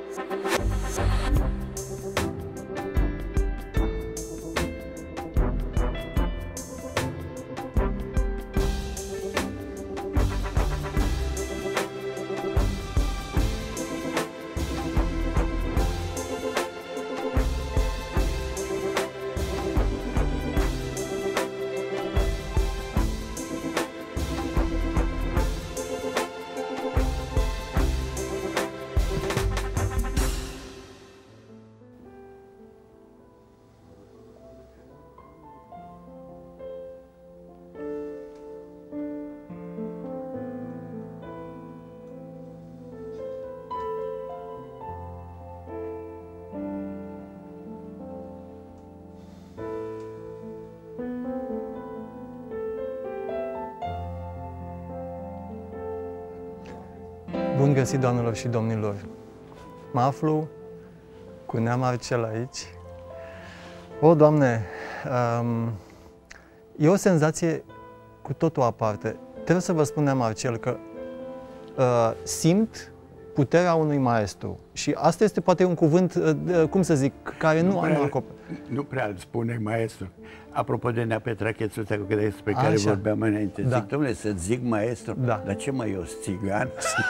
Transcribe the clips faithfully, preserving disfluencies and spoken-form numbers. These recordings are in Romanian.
Bun găsit, doamnelor și domnilor! Mă aflu cu Nea Marcel aici. O, Doamne, um, e o senzație cu totul aparte. Trebuie să vă spun, Nea Marcel, că uh, simt puterea unui maestru. Și asta este poate un cuvânt, uh, cum să zic, care nu, nu prea, nu acoperă. Nu prea îl spune maestru. Apropo de Nea Petrachețuța despre care Așa. vorbeam înainte, Da. zic, dom'le, să-ți zic maestru? Da. Dar ce, mă, eu sunt țigan?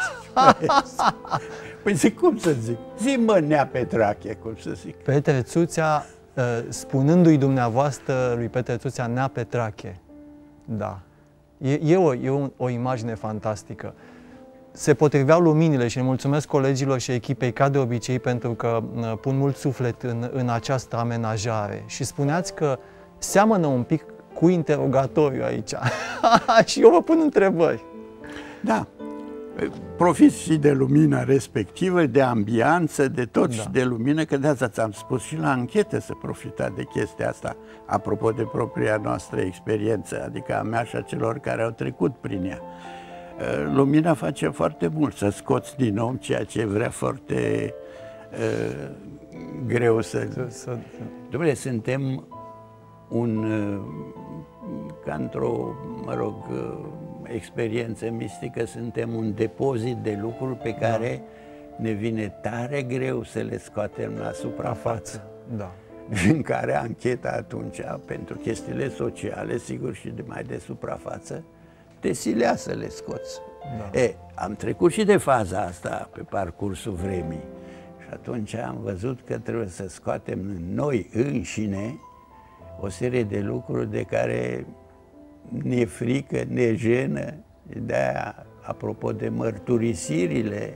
Păi zic, cum să zic? Zi, mă, Nea Petrache, cum să zic? Petre Țuțea, uh, spunându-i dumneavoastră lui Petre Țuțea Nea Petrache. Da. E, e, o, e o, o imagine fantastică. Se potriveau luminile și îi mulțumesc colegilor și echipei ca de obicei pentru că uh, pun mult suflet în, în această amenajare. Și spuneați că seamănă un pic cu interogatoriu aici. Și eu vă pun întrebări. Da. Profiți și de lumina respectivă, de ambianță, de tot Da. și de lumină, că de asta ți-am spus și la anchetă să profita de chestia asta, apropo de propria noastră experiență, adică a mea și a celor care au trecut prin ea. Lumina face foarte mult, să scoți din om ceea ce vrea foarte uh, greu să... să, să... Dom'le, suntem un, ca într-o, mă rog, experiență mistică, suntem un depozit de lucruri pe care da. ne vine tare greu să le scoatem la suprafață. Da. În care ancheta atunci, pentru chestiile sociale, sigur și de mai de suprafață, te silea să le scoți. Da. E, am trecut și de faza asta pe parcursul vremii și atunci am văzut că trebuie să scoatem în noi înșine o serie de lucruri de care ne frică, ne jenă. De-aia, apropo de mărturisirile,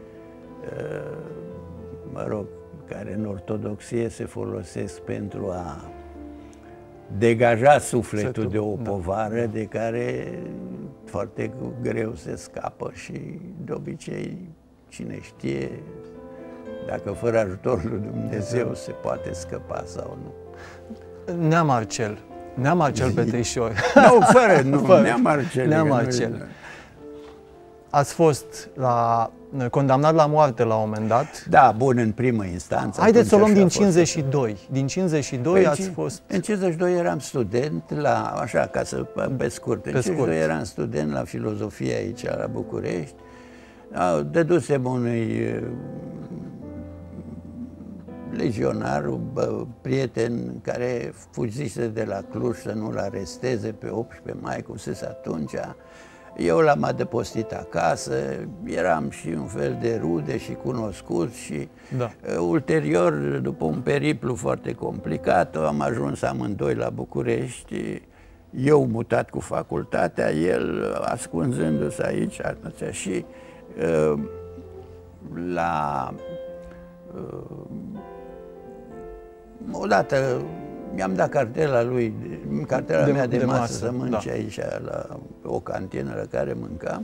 mă rog, care în ortodoxie se folosesc pentru a degaja sufletul de o povară da. de care foarte greu se scapă și de obicei, cine știe, dacă fără ajutorul lui Dumnezeu se poate scăpa sau nu. Nea Marcel, Nea Marcel Petrișor. Nu, fără, nu, fără. Nea Marcel. Nea Marcel. Ați fost la, condamnat la moarte la un moment dat. Da, bun, în primă instanță. Haideți să o luăm din cincizeci și doi. Din cincizeci și doi păi, ați fost... În cincizeci și doi eram student la, așa, ca să, pe scurt, în pe cincizeci și doi eram student la filozofie aici, la București. Dădusem unui legionar, bă, prieten care fugise de la Cluj să nu-l aresteze pe optsprezece mai, cum se atunci. Eu l-am adăpostit acasă, eram și un fel de rude și cunoscuți și da. uh, ulterior, după un periplu foarte complicat, am ajuns amândoi la București, eu mutat cu facultatea, el ascunzându-se aici și uh, la... Uh, odată mi-am dat cartela lui, cartela de, mea de, de masă, masă să mănânce da. aici la o cantină la care mâncam.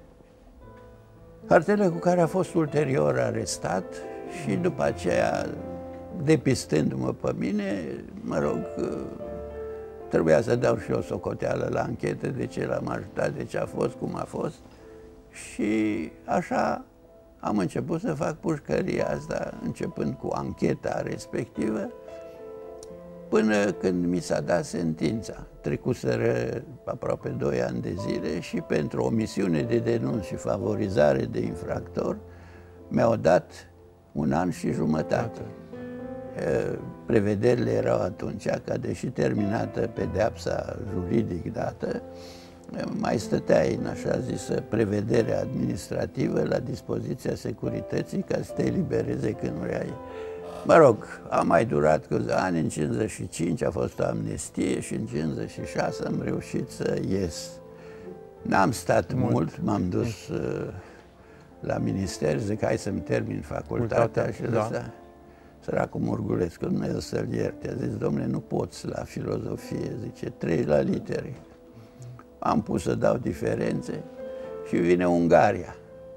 Cartela cu care a fost ulterior arestat și după aceea, depistându-mă pe mine, mă rog, trebuia să dau și eu socoteală la anchetă de ce l-am ajutat, de ce a fost, cum a fost. Și așa am început să fac pușcăria asta, începând cu ancheta respectivă, până când mi s-a dat sentința. Trecuseră aproape doi ani de zile și pentru omisiune de denunț și favorizare de infractor mi-au dat un an și jumătate. Prevederile erau atunci ca, deși terminată pedeapsa juridic dată, mai stăteai în așa zisă prevedere administrativă la dispoziția securității ca să te elibereze când vrei. Mă rog, a mai durat câțiva ani, în cincizeci și cinci a fost o amnestie și în cincizeci și șase am reușit să ies. N-am stat mult, mult m-am dus uh, la minister, zic hai să-mi termin facultatea și da. Ăsta, săracul Murgulescu, Dumnezeu să-l ierte, a zis, domnule, nu poți la filozofie, zice, treci la litere. Am pus să dau diferențe și vine Ungaria.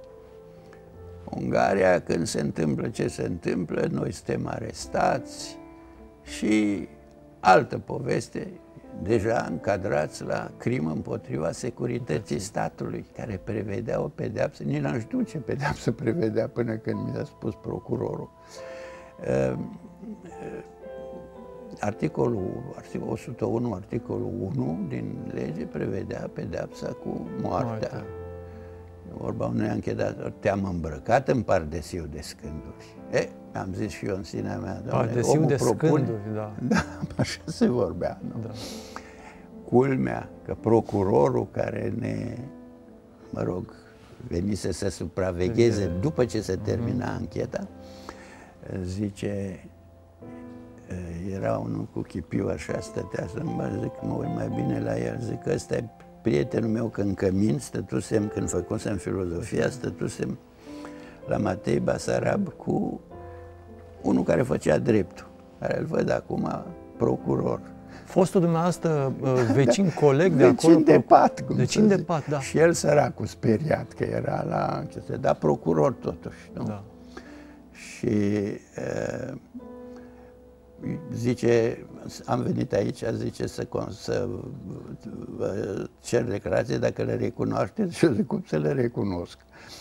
Ungaria, când se întâmplă ce se întâmplă, noi suntem arestați și altă poveste, deja încadrați la crimă împotriva securității statului, care prevedea o pedeapsă, nici n-am știut ce pedeapsă prevedea până când mi a spus procurorul. Articolul, articolul o sută unu, articolul unu din lege prevedea pedeapsa cu moartea. Moartea. Vorba unui anchetator, te-am îmbrăcat în pardesiu de scânduri. E, am zis și eu în sinea mea, doamne, pardesiu de propune... scânduri, da. Da, așa se vorbea, nu? Da. Culmea că procurorul care ne, mă rog, venise să supravegheze de... după ce se termina mm-hmm. ancheta, zice, era unul cu chipiu așa, stătea să mă zic, mă uit mai bine la el, zic, ăsta e prietenul meu când cămin, stătusem, când făcusem filozofia, stătusem la Matei Basarab cu unul care făcea dreptul, care îl văd acum procuror. Fostul dumneavoastră vecin, da, coleg de vecin acolo? De pat, cum vecin de pat, da. Și el săracul speriat că era la, ce se, da, procuror totuși, nu? Da. Și uh, zice, am venit aici, zice, să, să vă cer declarație dacă le recunoașteți și eu zic, cum să le recunosc?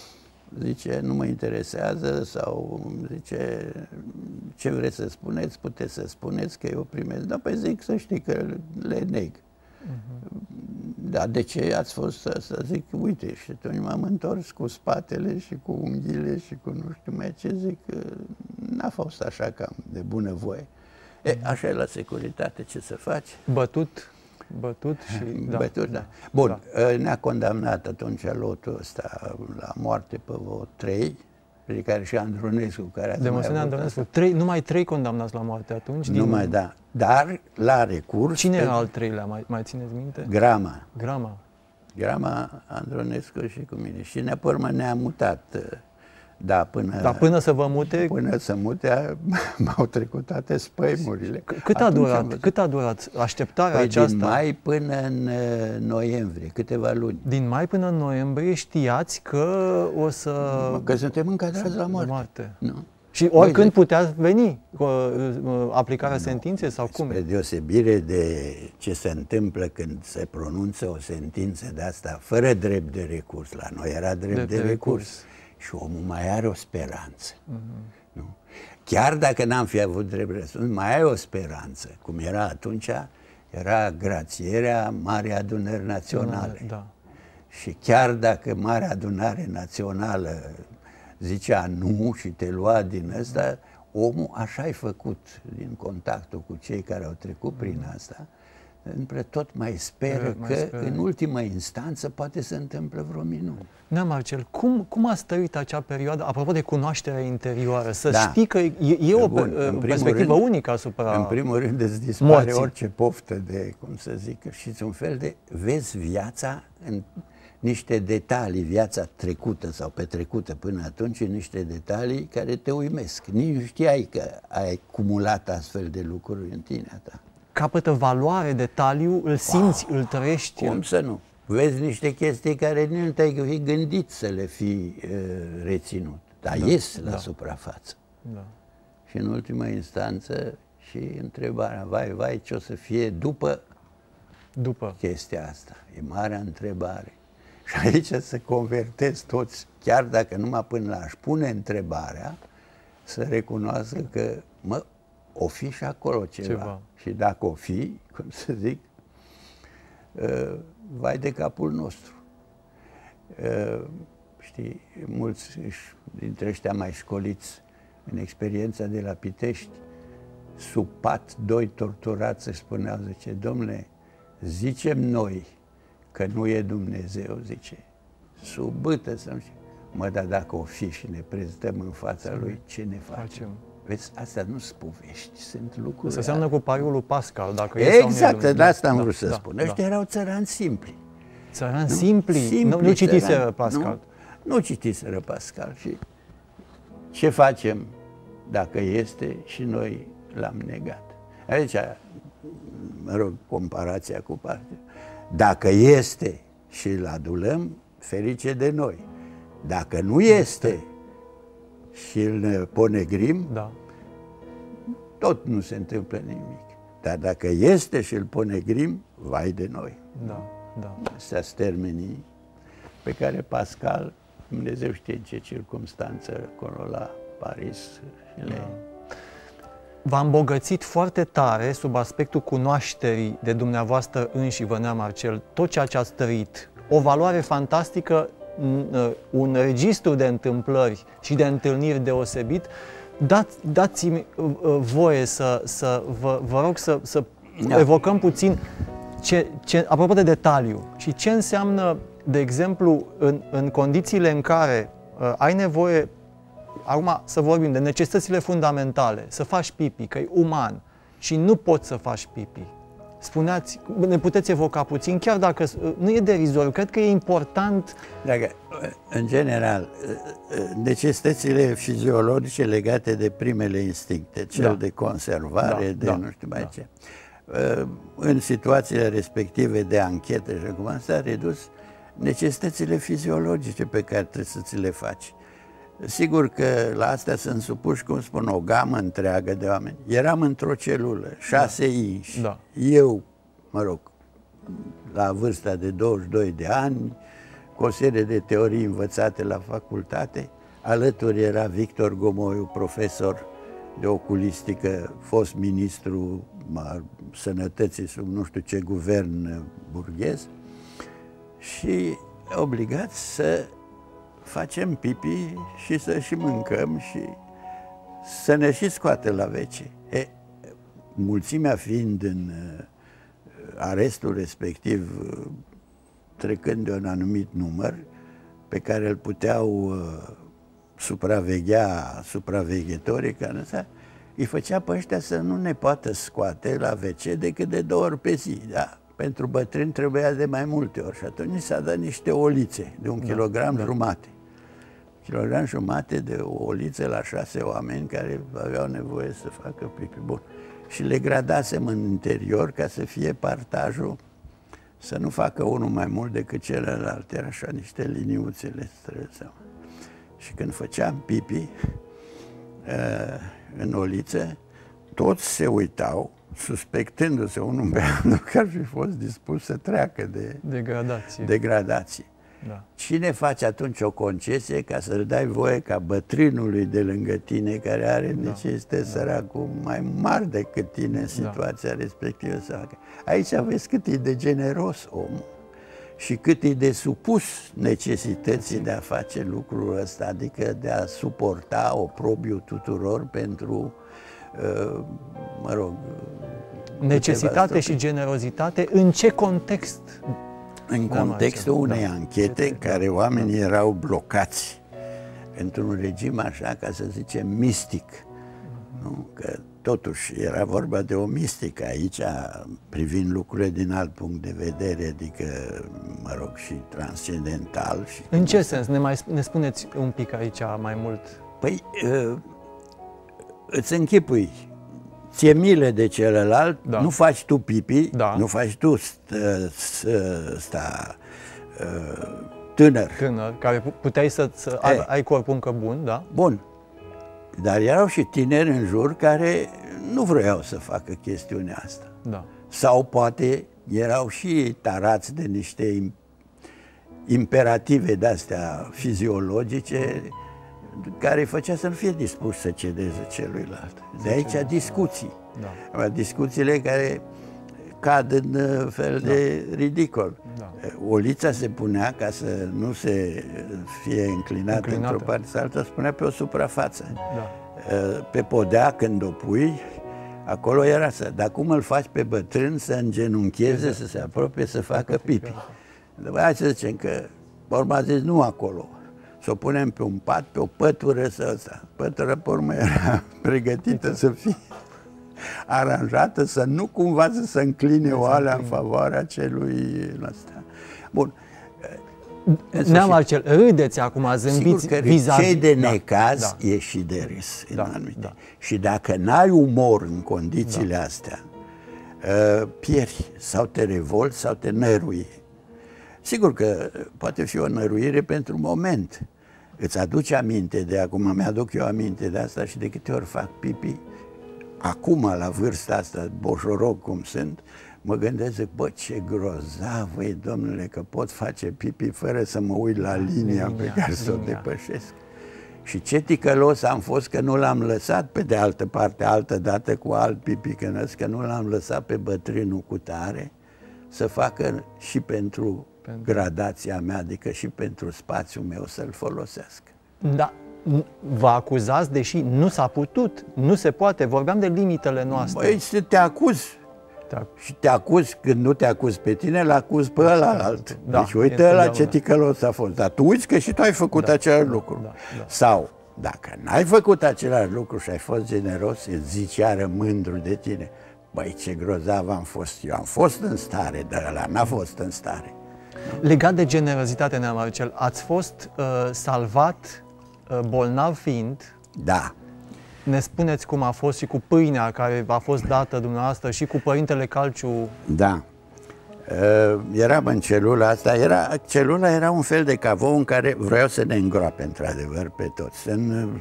Zice, nu mă interesează sau zice, ce vreți să spuneți, puteți să spuneți că eu primesc. Da, păi zic să știi că le neg. Uh-huh. Dar de ce ați fost să, să zic, uite, și atunci m-am întors cu spatele și cu unghiile și cu nu știu mai ce, zic, n-a fost așa cam de bună voie. E, așa e la securitate, ce să faci? Bătut, bătut și... Bătut, da. da. Bun, da. Ne-a condamnat atunci lotul ăsta la moarte pe vreo trei, pe care și Andronescu, care de Moștenirea Andronescu, trei, numai trei condamnați la moarte atunci? Numai, din... da. Dar la recurs... Cine era al treilea, mai, mai țineți minte? Grama. Grama. Grama, Andronescu și cu mine. Și ne urmă ne-a mutat. Da, până, da, până să vă mute? Până să mute, m-au trecut toate spăimurile. Cât a durat, cât a durat așteptarea păi aceasta? Din mai până în noiembrie, câteva luni. Din mai până în noiembrie știați că o să... Că suntem încadrați la moarte. moarte. Nu. Și oricând putea veni cu aplicarea nu, sentinței sau cum? Spre deosebire de ce se întâmplă când se pronunță o sentință de asta fără drept de recurs. La noi era drept de, de, de recurs. recurs. Și omul mai are o speranță. Uh-huh. Nu? Chiar dacă n-am fi avut drept răspuns, mai ai o speranță. Cum era atunci, era grațierea Marii Adunări Naționale. Da. Și chiar dacă Marea Adunare Națională zicea nu și te lua din ăsta, omul așa-i făcut din contactul cu cei care au trecut prin asta, tot mai speră mai că speră. În ultimă instanță poate să întâmple vreo minune. Da, Marcel, cum, cum a stărit acea perioadă, apropo de cunoașterea interioară, să da. știi că e, e o Bun, perspectivă rând, unică asupra În primul rând îți dispare morții. Orice poftă de, cum să zic, și un fel de, vezi viața în niște detalii, viața trecută sau petrecută până atunci, în niște detalii care te uimesc. Nici nu știai că ai acumulat astfel de lucruri în tine a ta. Capătă valoare, detaliu, îl simți, wow. îl trăiești. Cum să nu? Vezi niște chestii care nu te-ai fi gândit să le fi uh, reținut, dar da, ies la da. suprafață. Da. Și în ultima instanță și întrebarea, vai, vai, ce o să fie după, după chestia asta? E marea întrebare. Și aici se convertesc toți, chiar dacă numai până la a-și pune întrebarea, să recunoască că, mă, o fi și acolo ceva. ceva. Și dacă o fi, cum să zic, uh, vai de capul nostru. Uh, știi, mulți dintre ăștia mai școliți în experiența de la Pitești, sub pat, doi torturați își spuneau, zice, domnule, zicem noi că nu e Dumnezeu, zice, sub bâtă să nu știu. Mă, dar dacă o fi și ne prezentăm în fața lui, ce ne facem? facem. Vezi, astea nu sunt povești, sunt lucruri. Se seamănă cu pariul lui Pascal, dacă exact, e de asta am vrut să da, spun. Da, Ăștia erau țărani simpli. Țărani nu? simpli? simpli? Nu, nu citiseră țărani, Pascal. Nu, nu citiseră Pascal. Și ce facem dacă este și noi l-am negat? Aici, mă rog, comparația cu partea. Dacă este și îl adulăm, ferice de noi. Dacă nu este și îl ponegrim, da. tot nu se întâmplă nimic. Dar dacă este și îl ponegrim, vai de noi. Da, da. Astea sunt termenii pe care Pascal, Dumnezeu știe în ce circumstanță, acolo la Paris, și le... Da. V-a îmbogățit foarte tare sub aspectul cunoașterii de dumneavoastră înși, Vânea Marcel, tot ceea ce ați trăit. O valoare fantastică, un registru de întâmplări și de întâlniri deosebit. Dați, dați-mi voie să, să vă, vă rog să, să da. evocăm puțin, ce, ce, apropo de detaliu, și ce înseamnă, de exemplu, în, în condițiile în care uh, ai nevoie, acum să vorbim de necesitățile fundamentale, să faci pipi, că e uman și nu poți să faci pipi. Spuneați, ne puteți evoca puțin, chiar dacă nu e derizoriu, cred că e important. Dacă, în general, necesitățile fiziologice legate de primele instincte, cel da. de conservare, da, de da, nu știu mai da. ce, în situațiile respective de anchetă și acum s-a redus necesitățile fiziologice pe care trebuie să ți le faci. Sigur că la astea sunt supuși, cum spun, o gamă întreagă de oameni. Eram într-o celulă, șase da. inși. Da. Eu, mă rog, la vârsta de douăzeci și doi de ani, cu o serie de teorii învățate la facultate, alături era Victor Gomoiu, profesor de oculistică, fost ministru al sănătății sub nu știu ce guvern burghez, și obligați să facem pipi și să și mâncăm și să ne și scoate la vece. E, mulțimea fiind în arestul respectiv, trecând de un anumit număr, pe care îl puteau supraveghea supraveghetorii, care îi făcea pe ăștia să nu ne poată scoate la vece decât de două ori pe zi. Da? Pentru bătrâni trebuia de mai multe ori și atunci s-a dat niște olițe de un da, kilogram da. jumate. Kilogram jumate de o oliță la șase oameni care aveau nevoie să facă pipi. Bun. Și le gradasem în interior ca să fie partajul, să nu facă unul mai mult decât celălalt. Era așa niște liniuțele străseau. Și când făceam pipi în oliță, toți se uitau, suspectându-se unul pe altul că ar fi fost dispus să treacă de degradație. degradație. Da. Cine face atunci o concesie ca să-l dai voie ca bătrânului de lângă tine, care are da. necesități da. săracul mai mari decât tine în situația da. respectivă să facă? Aici vezi cât e de generos omul și cât e de supus necesității de a face lucrul ăsta, adică de a suporta oprobiul tuturor pentru, mă rog, necesitate și generozitate. În ce context? În contextul unei da. anchete, care oamenii erau blocați într-un regim așa, ca să zicem, mistic. Nu? Că totuși era vorba de o mistică aici, privind lucrurile din alt punct de vedere, adică, mă rog, și transcendental. Și în ce sens? Ne, mai, ne spuneți un pic aici mai mult? Păi, îți închipui, ție milă de celălalt, da. nu faci tu pipi, da. nu faci tu ăsta tânăr. Tânăr, care puteai să, să ai, ai corpul încă bun, da? Bun. Dar erau și tineri în jur care nu vreau să facă chestiunea asta. Da. Sau poate erau și tarați de niște imperative de-astea fiziologice care îi făcea să nu fie dispus să cedeze celuilalt. De aici discuții. Da. Discuțiile care cad în fel da. de ridicol. Da. Da. Olița se punea, ca să nu se fie înclinat Înclinată. într-o parte sau alta, se punea pe o suprafață. Da. Pe podea, când o pui, acolo era să... Dar cum îl faci pe bătrân să îngenuncheze, să se apropie, să facă pipi? Hai să zicem că, urma a zis, nu acolo. Să o punem pe un pat, pe o pătură să ăsta. Pătură, pe urmă, era pregătită să fie aranjată, să nu cumva să se încline oalea în favoarea celui ăsta. Bun. Nea Marcel, râdeți acum, zâmbiți vis-a-vis. Cei de necaz da. e și de râs, Da, în anumite. da. Și dacă n-ai umor în condițiile da. astea, pieri sau te revolți sau te nărui. Sigur că poate fi o năruire pentru moment. Îți aduce aminte de acum, mi-aduc eu aminte de asta și de câte ori fac pipi, acum, la vârsta asta, boșoroc cum sunt, mă gândesc, zic, bă, ce grozav e, domnule, că pot face pipi fără să mă uit la linia, linia pe care să o depășesc. Și ce ticălos am fost că nu l-am lăsat, pe de altă parte, altă dată cu alt pipi cănăț, că nu l-am lăsat pe bătrânul cu tare să facă și pentru, pentru gradația mea, adică și pentru spațiul meu să-l folosească. Da. Vă acuzați, deși nu s-a putut, nu se poate, vorbeam de limitele noastre. Băi, să te acuzi. Da. Și te acuzi, când nu te acuzi pe tine, l-acuzi pe ălalt. Da, deci uite la ce ticălos a fost. Dar tu uiți că și tu ai făcut da, același da, lucru. Da, da. Sau, dacă n-ai făcut același lucru și ai fost generos, îți zici iară mândru de tine. Băi, ce grozav am fost eu. Am fost în stare, dar ăla n-a fost în stare. Legat de generozitate, Nea Marcel, ați fost uh, salvat uh, bolnav fiind. Da. Ne spuneți cum a fost și cu pâinea care a fost dată dumneavoastră și cu Părintele Calciu? Da. Uh, eram în celula asta. Era, celula era un fel de cavou în care vreau să ne îngroape, într-adevăr, pe toți. În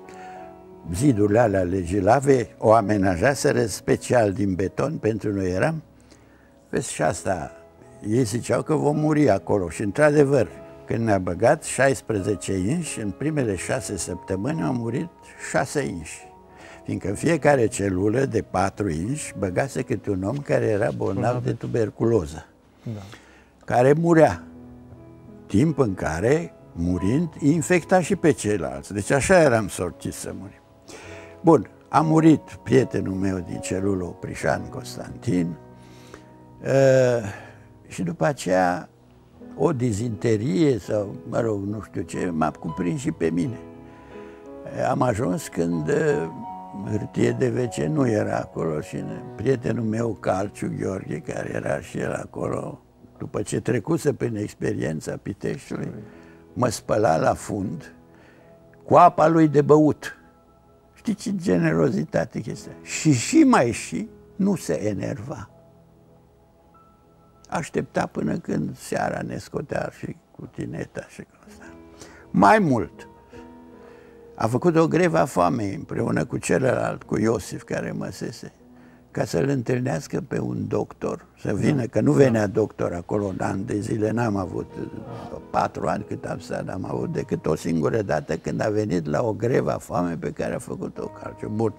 zidurile alea legilave o amenajaseră special din beton pentru noi. Eram, vezi, și asta, ei ziceau că vom muri acolo. Și, într-adevăr, când ne-a băgat șaisprezece inși, în primele șase săptămâni au murit șase inși. Fiindcă în fiecare celulă de patru inși băgase câte un om care era bolnav de tuberculoză, da. Care murea, timp în care, murind, infecta și pe ceilalți. Deci așa eram sortiți să murim. Bun, a murit prietenul meu din celulă, Oprișan Constantin, uh, și după aceea o dizinterie sau, mă rog, nu știu ce, m-a cuprins și pe mine. Am ajuns când uh, hârtie de ve ce nu era acolo și prietenul meu, Calciu Gheorghe, care era și el acolo, după ce trecuse prin experiența Piteștiului, mă spăla la fund cu apa lui de băut. Știi ce generozitate chestia? Și și mai și nu se enerva. Aștepta până când seara ne scotea și cu tineta și cu asta. Mai mult, a făcut o grevă a foamei împreună cu celălalt, cu Iosif, care măsese, ca să-l întâlnească pe un doctor, să vină, că nu venea doctor acolo un an de zile, n-am avut, patru ani cât am stat, n-am avut decât o singură dată când a venit la o grevă a foamei pe care a făcut-o Calciu. Bun.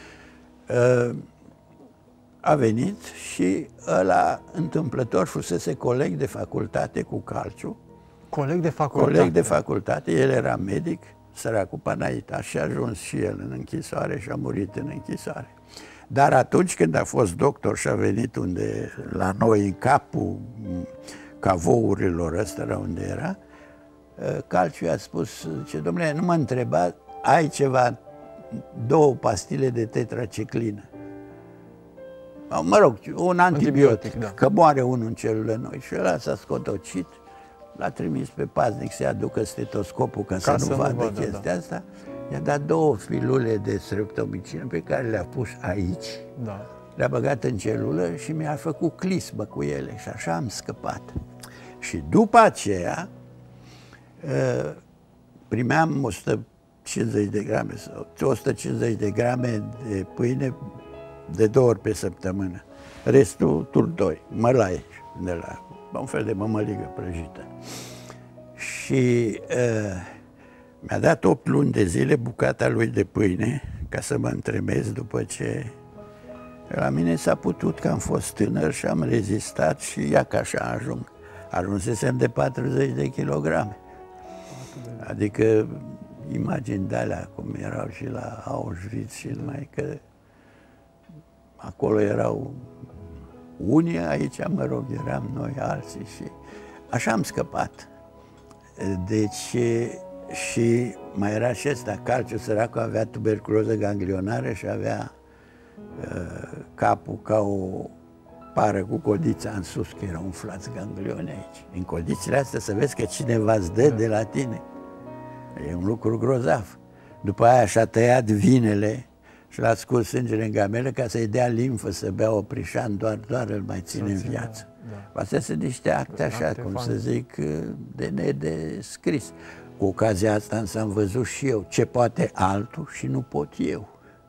A venit și ăla, întâmplător, fusese coleg de facultate cu Calciu. Coleg de facultate? Coleg de facultate, el era medic, săracul Panaita, și a ajuns și el în închisoare și a murit în închisoare. Dar atunci când a fost doctor și a venit unde, la noi, în capul cavourilor ăsta, la unde era, Calciu a spus, ce domnule, nu mă întreba, ai ceva, două pastile de tetraciclină. Mă rog, un antibiotic, antibiotic da. Că moare unul în celulă noi. Și ăla s-a scotocit, l-a trimis pe paznic să-i aducă stetoscopul ca, ca să, să nu vadă, vadă chestia da. Asta. I-a dat două filule de streptomicină pe care le-a pus aici, da. Le-a băgat în celulă și mi-a făcut clismă cu ele și așa am scăpat. Și după aceea primeam o sută cincizeci de grame sau o sută cincizeci de grame de pâine de două ori pe săptămână. Restul turdoi, mălai, de la un fel de mămăligă prăjită. Și uh, mi-a dat opt luni de zile bucata lui de pâine ca să mă întremez după ce la mine s-a putut, că am fost tânăr și am rezistat și ia ca așa ajung. ajunsesem de patruzeci de kilograme. Adică imagini de alea, cum erau și la Auschwitz și numai că acolo erau unii, aici, mă rog, eram noi alții și așa am scăpat. Deci, și mai era și ăsta, Calciu, săracul, avea tuberculoză ganglionară și avea uh, capul ca o pară cu codița în sus, că erau umflați ganglioni aici. În codițele astea să vezi că cineva îți dă de la tine. E un lucru grozav. După aia și-a tăiat vinele și l-a scurs sângele în gamele ca să-i dea limfă, să bea oprișan, doar, doar îl mai ține în viață. Da. Astea sunt niște acte așa, acte cum fan. Să zic, de nedescris. Cu ocazia asta însă am văzut și eu ce poate altul și nu pot eu.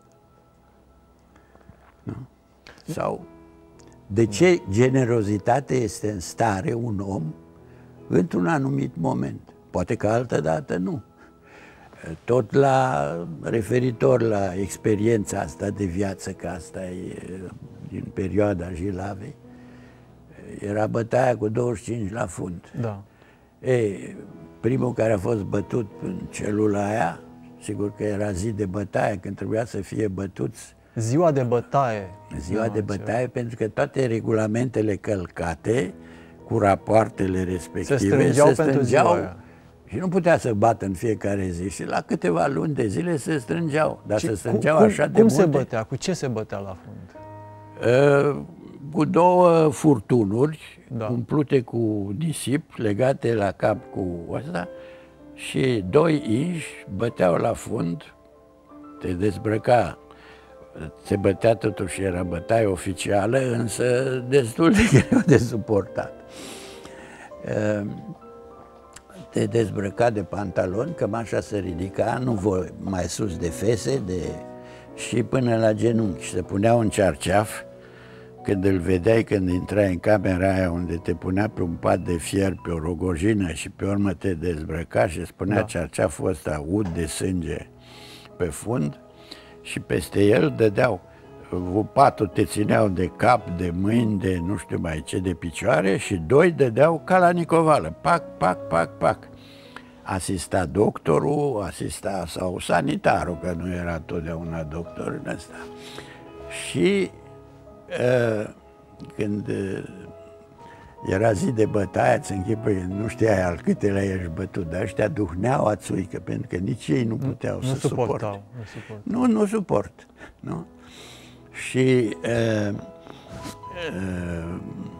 Nu? Sau de ce generozitate este în stare un om într-un anumit moment. Poate că altă dată nu. Tot la referitor la experiența asta de viață, că asta e din perioada Jilavei, era bătaia cu douăzeci și cinci la fund. Da. Ei, primul care a fost bătut în celula aia, sigur că era zi de bătaie, când trebuia să fie bătuți. Ziua de bătaie. Ziua de bătaie, ceva. Pentru că toate regulamentele călcate, cu rapoartele respective, se strângeau, se pentru strângeau ziua aia. Și nu putea să bată în fiecare zi. Și la câteva luni de zile se strângeau. Dar și se strângeau cum, așa de cum multe. se bătea? Cu ce se bătea la fund? Uh, cu două furtunuri, da, umplute cu nisip, legate la cap cu ăsta, și doi inși băteau la fund, te dezbrăca. Se bătea totuși, era bătaie oficială, însă destul de greu de suportat. Uh, te dezbrăca de pantaloni, cămașa se ridica, nu voi mai sus de fese, de, și până la genunchi. Se puneau în cearceaf, când îl vedeai când intrai în camera aia unde te punea pe un pat de fier, pe o rogojină și pe urmă te dezbrăca și spunea, da, cearceaful ăsta ud de sânge pe fund și peste el dădeau. Patul te țineau de cap, de mâini, de nu știu mai ce, de picioare și doi dădeau ca la nicovală, pac, pac, pac, pac. Asista doctorul, asista sau sanitarul, că nu era totdeauna doctor în ăsta. Și uh, când uh, era zi de bătaie, îți închipui, nu știai al câtelea ești bătut, dar ăștia duhneau ațuică, pentru că nici ei nu puteau nu, să nu suporte. Nu, suport. nu, nu suport. Nu? Și uh, uh,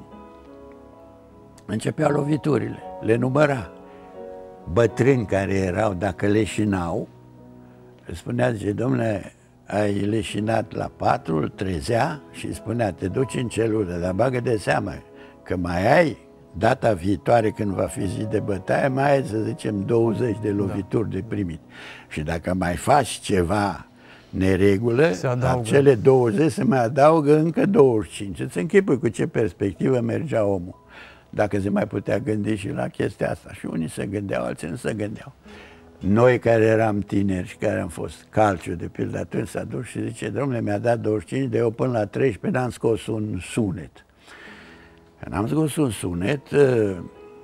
începeau loviturile, le număra. Bătrâni care erau, dacă leșinau, îi spunea, zice, domnule, ai leșinat la patru, îl trezea și îi spunea, te duci în celulă, dar bagă de seamă că mai ai, data viitoare când va fi zi de bătaie, mai ai, să zicem, douăzeci de lovituri, da, de primit. Și dacă mai faci ceva neregulă, la cele douăzeci se mai adaugă încă douăzeci și cinci. Îți închipui cu ce perspectivă mergea omul, dacă se mai putea gândi și la chestia asta. Și unii se gândeau, alții nu se gândeau. Noi care eram tineri și care am fost Calciu, de pildă, atunci s-a dus și zice, domnule, mi-a dat douăzeci și cinci, de eu până la treisprezece n-am scos un sunet. N-am scos un sunet, uh,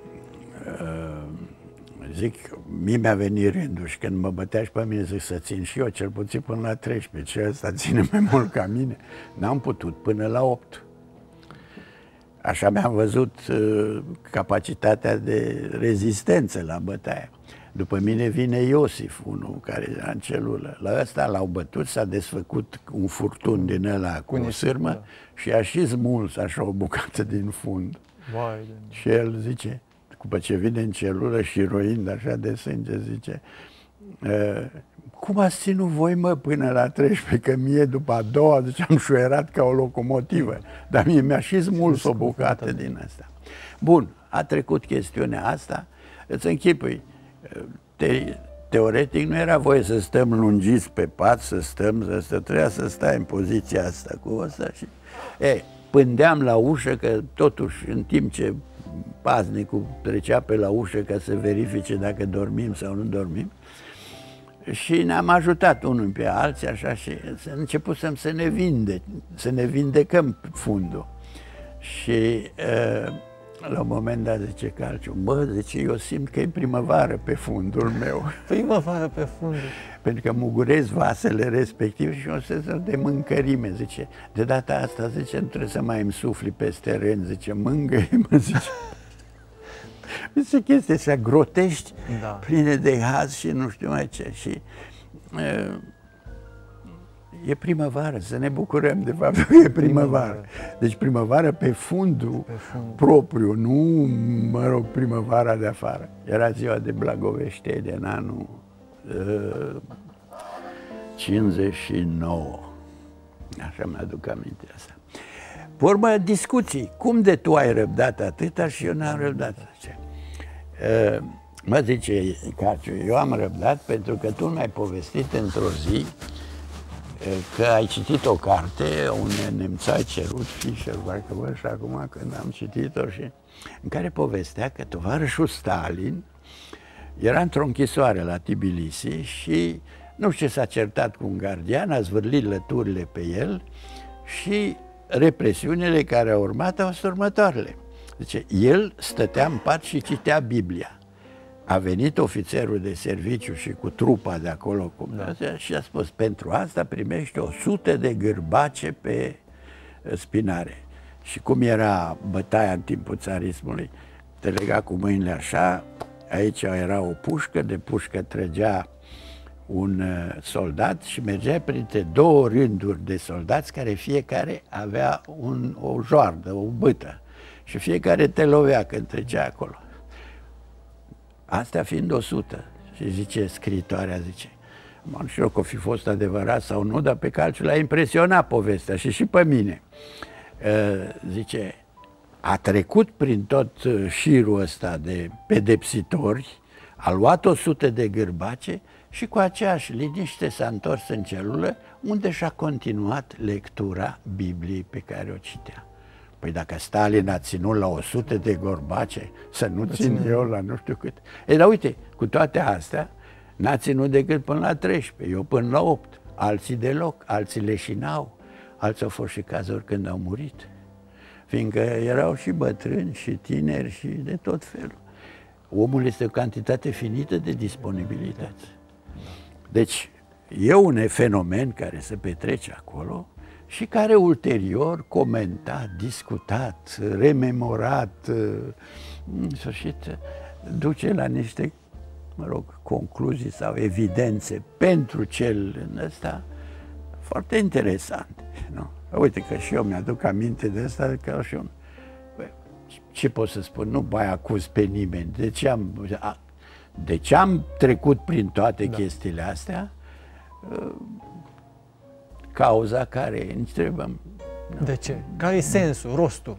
uh, zic, mie mi-a venit rândul și când mă bătea și pe mine, zic, să țin și eu, cel puțin până la treisprezece, și ăsta ține mai mult ca mine. N-am putut până la opt. Așa mi-am văzut uh, capacitatea de rezistență la bătaie. După mine vine Iosif, unul care era în celulă. La ăsta l-au bătut, s-a desfăcut un furtun din ăla cu o sârmă, da, și a și smuls așa o bucată din fund. Vai, și el zice, după ce vine în celulă și roind așa de sânge, zice, cum ați ținut voi, mă, până la treisprezece, că mie după a doua, zice, am șuierat ca o locomotivă, dar mie mi-a și smuls o bucată din asta. Bun, a trecut chestiunea asta, îți închipui, te, teoretic nu era voie să stăm lungiți pe pat, să stăm, să stăm, trebuia să stai în poziția asta cu asta și, e, pândeam la ușă, că totuși în timp ce paznicul trecea pe la ușă ca să verifice dacă dormim sau nu dormim, și ne-am ajutat unul pe alții așa și începusem să ne vinde, să ne vindecăm fundul. Și uh, La un moment dat zice Calciu, bă, zice, eu simt că e primăvară pe fundul meu. Primăvară pe fundul. Pentru că mugurez vasele respectiv și o să de mâncărime, zice. De data asta, zice, nu trebuie să mai îmi sufli peste rând, zice, mângâie-mă, zice. Zice chestii astea grotești, da. Pline de haz și nu știu mai ce. Și uh, e primăvară, să ne bucurăm de faptul că e primăvară. Deci primăvară pe fundul pe fund. propriu, nu, mă rog, primăvara de afară. Era ziua de Blagoveșteni în anul uh, cincizeci și nouă. Așa mi-aduc aminte asta. Pe urmă, discuții. Cum de tu ai răbdat atâta și eu n-am răbdat? Zice. Uh, mă zice Carciu, eu am răbdat pentru că tu mi-ai povestit într-o zi că ai citit o carte, un nemțai cerut, Fischer, parcă văd și acum când am citit-o, și în care povestea că tovarășul Stalin era într-o închisoare la Tbilisi și nu știu ce s-a certat cu un gardian, a zvârlit lăturile pe el și represiunile care au urmat au fost următoarele. Zice, el stătea în pat și citea Biblia. A venit ofițerul de serviciu și cu trupa de acolo cum da. Și a spus, pentru asta primește o sută de gârbace pe spinare. Și cum era bătaia în timpul țarismului, te lega cu mâinile așa, aici era o pușcă, de pușcă trăgea un soldat și mergea printre două rânduri de soldați care fiecare avea un, o joardă, o bâtă. Și fiecare te lovea când trecea acolo. Astea fiind o sută. Și zice scriitoarea, zice, nu știu că o fi fost adevărat sau nu, dar pe Calciu l-a impresionat povestea și și pe mine. Zice, a trecut prin tot șirul ăsta de pedepsitori, a luat o sută de gârbace și cu aceeași liniște s-a întors în celulă, unde și-a continuat lectura Bibliei pe care o citea. Păi dacă Stalin a ținut la o sută de gorbace, să nu țin eu la nu știu cât. Ei, dar uite, cu toate astea, n-a ținut decât până la treisprezece, eu până la opt, alții deloc, alții leșinau, alții au fost și cazuri când au murit, fiindcă erau și bătrâni, și tineri, și de tot felul. Omul este o cantitate finită de disponibilități. Deci, e un fenomen care se petrece acolo, și care ulterior comentat, discutat, rememorat, în sfârșit, duce la niște, mă rog, concluzii sau evidențe pentru cel în ăsta foarte interesante. Nu? Uite că și eu mi-aduc aminte de asta, că și un... Ce pot să spun? Nu mai acuz pe nimeni. De ce am, de ce am trecut prin toate da. chestiile astea? Cauza care ne întrebăm. De ce? Care e sensul, rostul?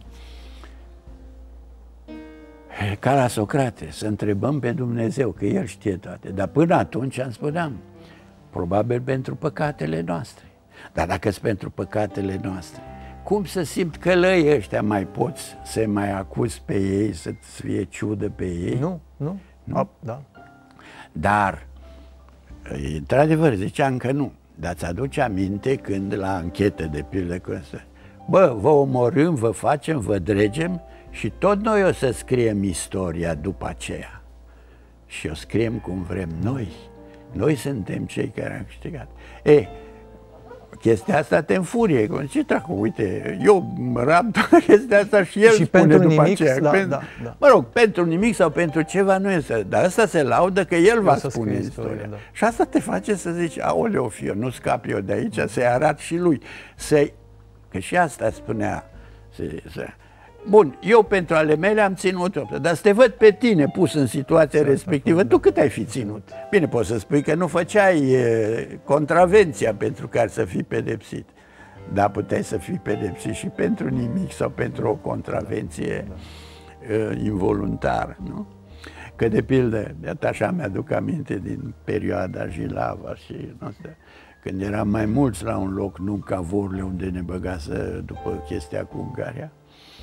Ca la Socrate, să întrebăm pe Dumnezeu, că El știe toate. Dar până atunci am spuneam, probabil pentru păcatele noastre. Dar dacă sunt pentru păcatele noastre, cum să simt că lăii ăștia mai poți să mai acuzi pe ei, să-ți fie ciudă pe ei? Nu, nu, nu? A, da. Dar, într-adevăr, ziceam că nu. Dar ți-aduce aminte când la anchetă, de pildă, cu asta, bă, vă omorâm, vă facem, vă dregem și tot noi o să scriem istoria după aceea. Și o scriem cum vrem noi. Noi suntem cei care am câștigat. E, chestia asta te înfurie. Ce dracu, uite, eu rab toată chestia asta și el și spune pentru după nimic, aceea. Da, pentru, da, da. Mă rog, pentru nimic sau pentru ceva nu este. Dar asta se laudă că el va spune istoria. istoria. Da. Și asta te face să zici, aoleu, fiu, nu scap eu de aici, să-i arat și lui. Să că și asta spunea. Să, să... Bun, eu pentru ale mele am ținut, dar să te văd pe tine pus în situația respectivă, tu cât ai fi ținut? Bine, poți să spui că nu făceai e, contravenția pentru care să fii pedepsit, dar puteai să fii pedepsit și pentru nimic sau pentru o contravenție e, involuntară, nu? Că de pildă, iată așa mi-aduc aminte din perioada Jilava și nu știu, când eram mai mulți la un loc, nu ca Vorle, unde ne băgasă după chestia cu Ungaria.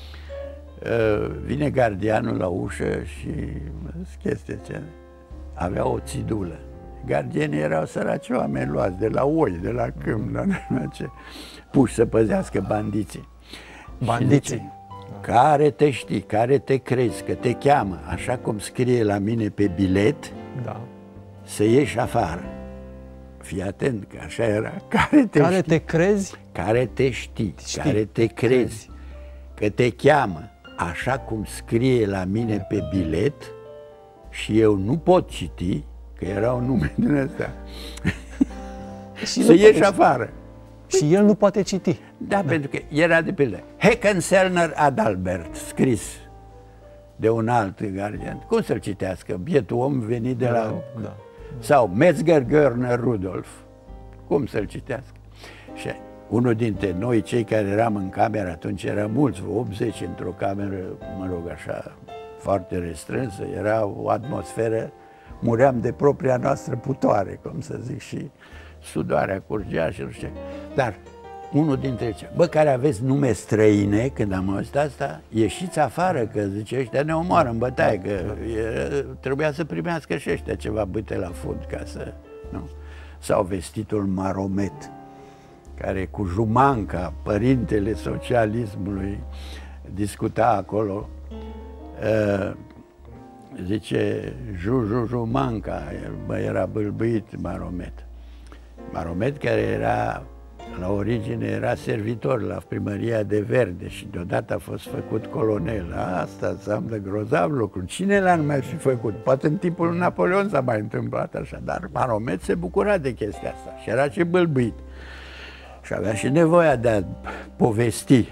Vine gardianul la ușă și chestia ce avea o țidulă. Gardienii erau săraci oameni luați de la oi, de la câmp, la ce, puși să păzească bandiții. Bandiții. care te știi, care te crezi, că te cheamă, așa cum scrie la mine pe bilet, da. să ieși afară. Fii atent, că așa era. Care te, care știi, te crezi, care te știi, știi care te crezi, crezi, că te cheamă, așa cum scrie la mine pe bilet, și eu nu pot citi, că era un nume din ăsta, să ieși afară. Și el nu poate citi. Da, da, pentru că era de pildă Heckenselner Adalbert, scris de un alt gardian. Cum să-l citească? Bietul om venit de la... Da, da. Sau Metzger Görner Rudolf. Cum să-l citească? Și unul dintre noi, cei care eram în cameră, atunci era mulți, optzeci într-o cameră, mă rog, așa, foarte restrânsă, era o atmosferă, muream de propria noastră putoare, cum să zic, și sudoarea curgea și nu știu. Dar unul dintre cei, bă, care aveți nume străine, când am auzit asta, ieșiți afară, că zice, ăștia ne omoară în bătaie, că e, trebuia să primească și ăștia ceva bâte la fund, ca să, nu? Sau vestitul Maromet, care cu Jumanca, părintele socialismului, discuta acolo, uh, zice, Juju Jumanca, bă, era bâlbâit Maromet. Maromet, care era, la origine, era servitor la primăria de Verde și deodată a fost făcut colonel. Asta înseamnă grozav lucru. Cine l-a mai fi făcut? Poate în timpul lui Napoleon s-a mai întâmplat așa, dar Maromet se bucura de chestia asta și era și bâlbâit. Și avea și nevoia de a povesti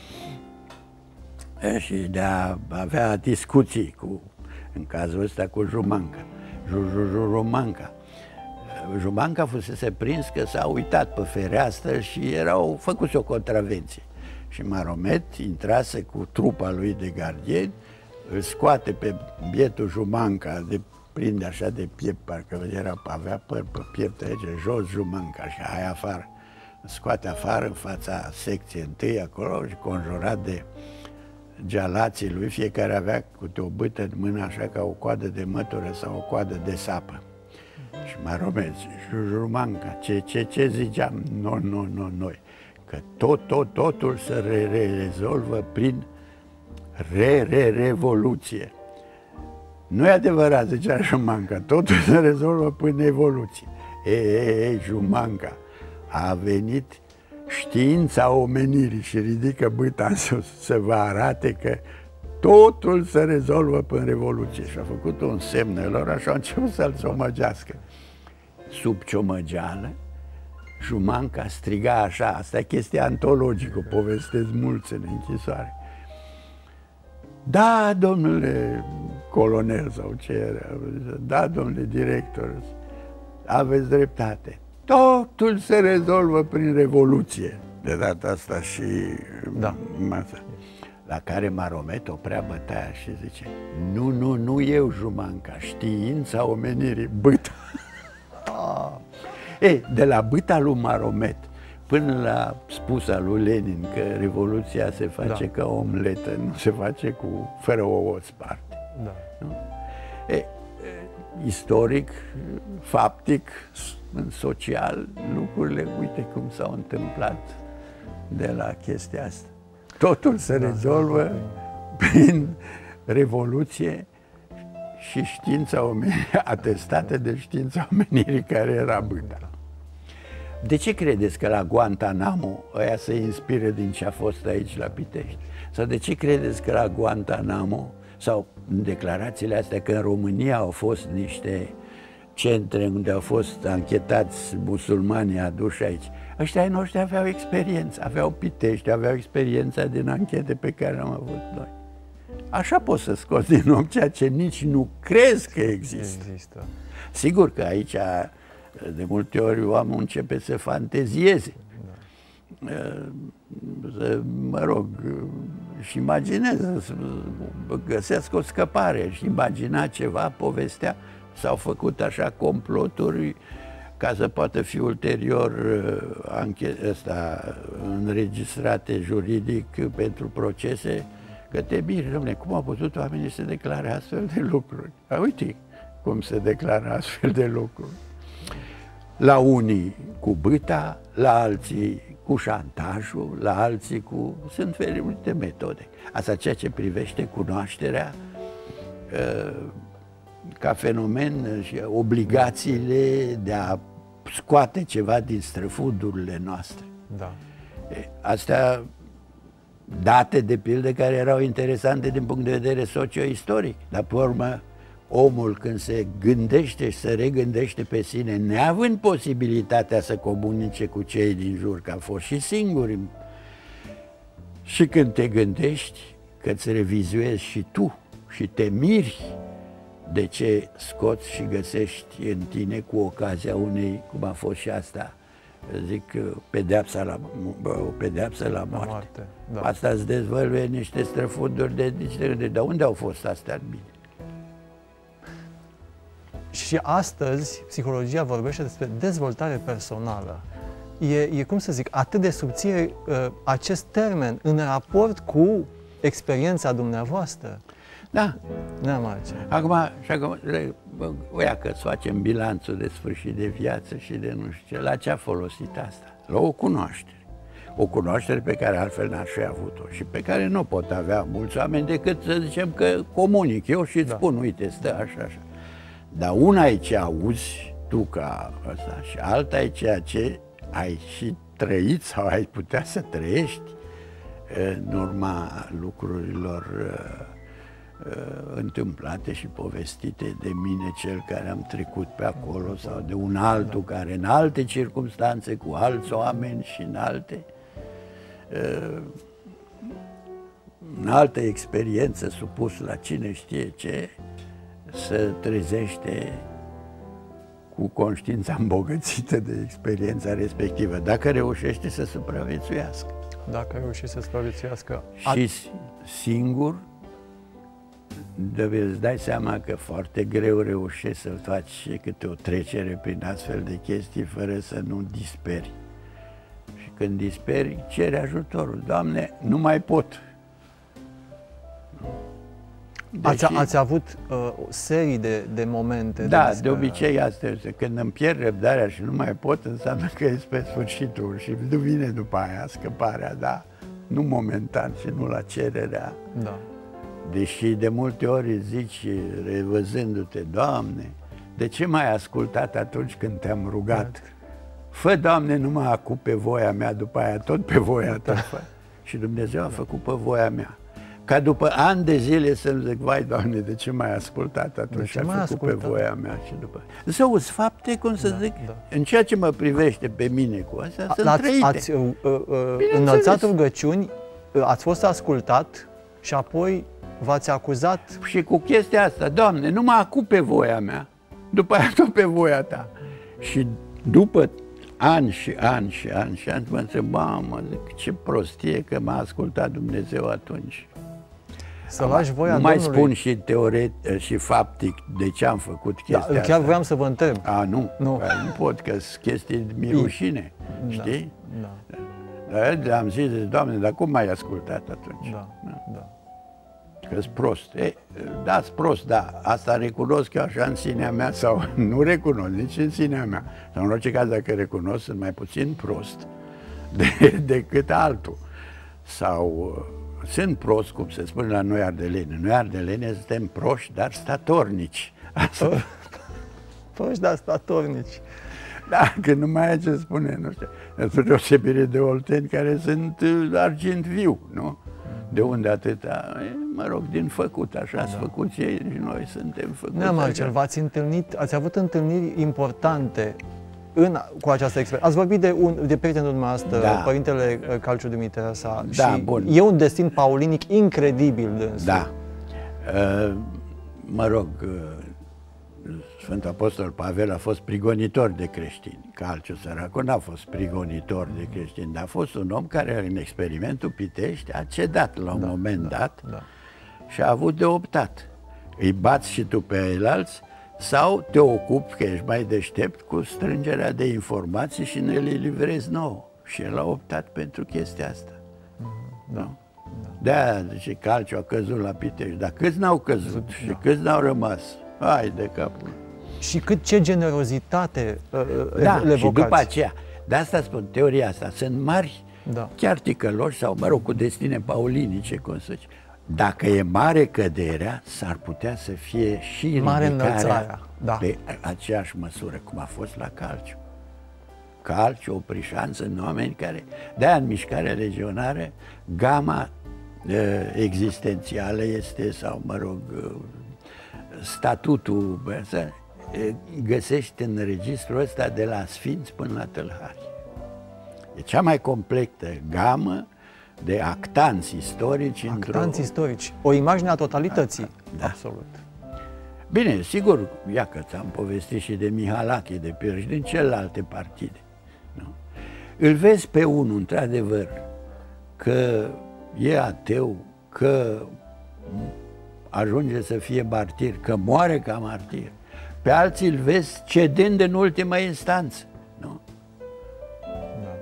și de a avea discuții cu, în cazul ăsta, cu Jumanca. Jumanca. Jumanca fusese prins că s-a uitat pe fereastră și erau făcuți o contravenție. Și Maromet intrase cu trupa lui de gardieni, îl scoate pe bietul Jumanca, de prinde așa de piept, parcă era, avea păr pe piept aici, jos Jumanca și hai afară. Îl scoate afară în fața secției întâi acolo și conjurat de gealații lui, fiecare avea câte o bâtă în mână așa ca o coadă de mătură sau o coadă de sapă. Și Maromet, Jumanca, ce, ce, ce ziceam? Nu, nu, nu, noi. Că tot, tot, totul se re, re, rezolvă prin re-re-revoluție. Nu e adevărat, zicea Jumanca, totul se rezolvă prin evoluție. Ei, ei, ei, Jumanca, a venit știința omenirii și ridică bâta în sus să vă arate că totul se rezolvă prin revoluție. Și a făcut un semn lor, așa au început să-l ciomăgească. Sub ciomăgeală, Jumanca striga așa, asta e chestia antologică, o povestesc mulți în închisoare. Da, domnule colonel sau ce era, da, domnule director, aveți dreptate. Totul se rezolvă prin revoluție. De data asta și da. Masa. La care Maromet oprea bătaia și zice, nu, nu, nu eu, Jumanca, știința omenirii, bâta. Ei, de la bâta lui Maromet până la spusa lui Lenin că revoluția se face da. ca o omletă, nu se face cu, fără ouă sparte. Da. Nu? Ei, istoric, faptic, în social, lucrurile, uite cum s-au întâmplat de la chestia asta. Totul se da, rezolvă da, prin revoluție și știința omenirii, atestate de știința omenirii care era bâta. De ce credeți că la Guantanamo ăia se inspiră din ce a fost aici la Pitești? Sau de ce credeți că la Guantanamo, sau în declarațiile astea, că în România au fost niște centre unde au fost anchetați musulmanii aduși aici, ăștia ai noștri aveau experiență, aveau Pitești, aveau experiența din anchete pe care am avut noi. Așa poți să scoți din om ceea ce nici nu crezi că există. există. Sigur că aici de multe ori oamenii începe să fantezieze. Da. Să, mă rog, și imagineze, să găsească o scăpare și imagina ceva, povestea. S-au făcut așa comploturi ca să poată fi ulterior ăsta, înregistrate juridic pentru procese, că te miri, dom'le, cum au putut oamenii să declare astfel de lucruri? A, uite cum se declară astfel de lucruri. La unii cu bâta, la alții cu cu șantajul, la alții cu... Sunt feluri de metode. Asta ceea ce privește cunoașterea ca fenomen și obligațiile de a scoate ceva din străfundurile noastre. Da. Astea date, de pildă, care erau interesante din punct de vedere socio-istoric. Dar, pe urmă, omul când se gândește și se regândește pe sine, neavând posibilitatea să comunice cu cei din jur, că a fost și singur, și când te gândești că îți revizuezi și tu și te miri de ce scoți și găsești în tine cu ocazia unei, cum a fost și asta, zic, pedeapsa la, o pedeapsă la moarte. La moarte, da. Asta îți dezvăluie niște străfunduri de, de, de, de unde au fost astea în mine. Și astăzi psihologia vorbește despre dezvoltare personală. E, e cum să zic, atât de subțire uh, acest termen în raport cu experiența dumneavoastră. Da. N-am altceva. Acum, și acum, oia că să facem bilanțul de sfârșit de viață și de nu știu ce, la ce a folosit asta? La o cunoaștere. O cunoaștere pe care altfel n-aș fi avut-o și pe care nu pot avea mulți oameni decât să zicem că comunic eu și îți da. spun, uite, stă așa, așa. Dar una e ce auzi tu ca ăsta și alta e ceea ce ai și trăit sau ai putea să trăiești în urma lucrurilor întâmplate și povestite de mine, cel care am trecut pe acolo, sau de un altul care în alte circunstanțe, cu alți oameni și în alte în altă experiență, supus la cine știe ce, să trezește cu conștiința îmbogățită de experiența respectivă, dacă reușește să supraviețuiască. Dacă reușește să supraviețuiască. Și singur, îți dai seama că foarte greu reușești să faci câte o trecere prin astfel de chestii fără să nu disperi. Și când disperi, ceri ajutorul. Doamne, nu mai pot. Deși... Ați, ați avut uh, o serie de, de momente. Da, de, de obicei asta este. Când îmi pierd răbdarea și nu mai pot, înseamnă că e spre sfârșitul și nu vine după aia scăparea, da? Nu momentan și nu la cererea. Da. Deși de multe ori zici, revăzându-te, Doamne, de ce m-ai ascultat atunci când te-am rugat? Fă, Doamne, numai acum pe voia mea, după aia tot pe voia ta. Da. Și Dumnezeu a făcut pe voia mea. Ca după ani de zile să-mi zic, vai, Doamne, de ce m-ai ascultat atunci și a făcut ascultat? Pe voia mea și după aia. Să uzi fapte, cum să da, zic, da. În ceea ce mă privește pe mine cu astea, sunt trăite. Ați uh, uh, înălțat rugăciuni, ați fost ascultat și apoi v-ați acuzat. Și cu chestia asta, Doamne, numai acum pe voia mea, după aia tot pe voia ta. Și după ani și ani și ani și ani, mă întreb, mamă, zic, ce prostie că m-a ascultat Dumnezeu atunci. Să lași voia Nu mai Domnului. spun și teoretic și faptic de ce am făcut chestia da, chiar asta. Chiar voiam să vă întreb. A, nu, nu, nu pot, că sunt chestii mi rușine, da, știi? Da. Dar am zis, Doamne, dar cum m-ai ascultat atunci? Da, da. da. Că-s prost. E, da, s prost, da. Asta recunosc eu așa în sinea mea sau nu recunosc nici în sinea mea. Sau în orice caz, dacă recunosc, sunt mai puțin prost de, decât altul. Sau sunt prost, cum se spune la noi ardeleni. Noi ardeleni suntem proști, dar statornici. Asta... Proști, dar statornici. Da, că nu mai ai ce spune, nu știu. Spre deosebire de olteni care sunt argint viu, nu? De unde atâta, mă rog, din făcut, așa da. Sunt făcuți ei și noi suntem făcuți. Neam altcel, v-ați întâlnit, ați avut întâlniri importante în, cu această experiență. Ați vorbit de, un, de prietenul dumneavoastră, da. Părintele Calciu Dumitreasa, da, și bun. E un destin paulinic incredibil dânsul. Da. Uh, mă rog, uh, Sfântul Apostol Pavel a fost prigonitor de creștini. Calciu săracul n-a fost prigonitor de creștini, dar a fost un om care în experimentul Pitești a cedat la un da, moment da, dat da. Și a avut de optat. Îi bați și tu pe ceilalți sau te ocupi, că ești mai deștept, cu strângerea de informații și ne le livrezi nouă. Și el a optat pentru chestia asta. Mm-hmm. Da. De-aia, zice, Calciu a căzut la Pitești, dar câți n-au căzut da. Și câți n-au rămas? Hai de capul. Și cât ce generozitate uh, da, le și după aceea, De asta spun, teoria asta, sunt mari, da. chiar ticăloși sau, mă rog, cu destine paulinice, cum să zic. Dacă e mare căderea, s-ar putea să fie și mare ridicarea da. pe aceeași măsură, cum a fost la Calciu. Calciu, Oprișan, sunt oameni care, de-aia în mișcarea legionară, gama uh, existențială este, sau mă rog, uh, statutul, uh, găsești în registrul ăsta de la sfinți până la tâlhari. E cea mai completă gamă de actanți istorici. Actanți istorici, o imagine a totalității, da. Absolut. Bine, sigur, ia că ți-am povestit și de Mihalache, de pildă, și din celelalte partide. Nu? Îl vezi pe unul, într-adevăr, că e ateu, că ajunge să fie martir, că moare ca martir. Pe alții îl vezi cedând în ultima instanță. Nu? Da.